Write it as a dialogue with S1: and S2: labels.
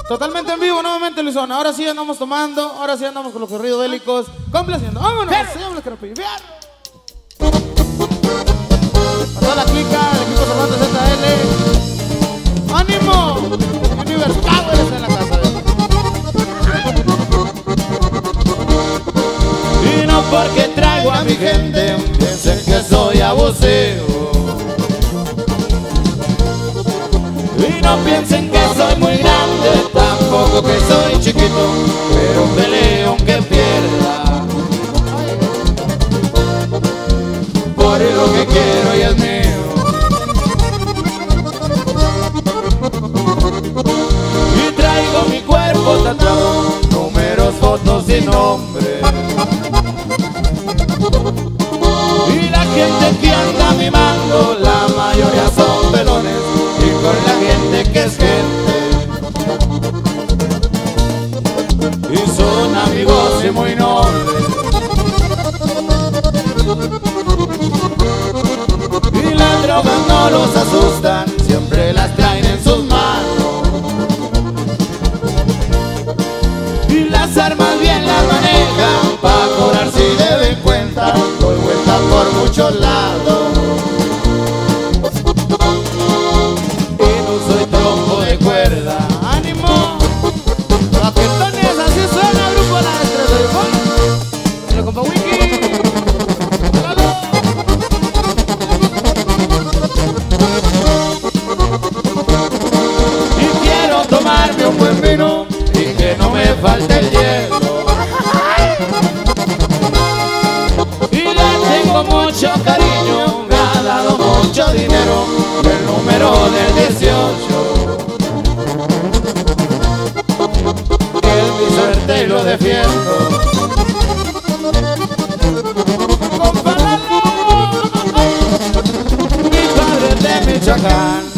S1: Totalmente en vivo, nuevamente Luisón. Ahora sí andamos tomando, ahora sí andamos con los corridos bélicos, complaciendo. ¡Vámonos! Señores Carapillo. A toda la clica, el equipo Cervantes ZL. ¡Ánimo! Universo Power está en la casa.
S2: Y no porque traigo a mi gente piensen que soy abusivo. Y no piensen que soy muy grande, tampoco que soy chiquito, pero peleo aunque pierda por lo que quiero y es mío. Y traigo mi cuerpo tatuado, números, fotos y nombres. Y la gente que anda mimando, la mayoría son pelones, y con la gente que es gente, y son amigos y muy nobles. Y las drogas no los asustan, siempre las traen en sus manos. Y las armas bien las manejan, pa' cobrar si deben cuenta. Doy vuelta por muchos lados y no soy tronco de cuerda.
S1: ¡Ánimo! Raquetones, así suena Grupo La Estrella. Pero compa Wiki.
S2: Y quiero tomarme un buen vino y que no me falte el hielo. Y le tengo mucho cariño, me ha dado mucho dinero, el número del 18. Es mi suerte y lo defiendo. Mi padre es de Michoacán.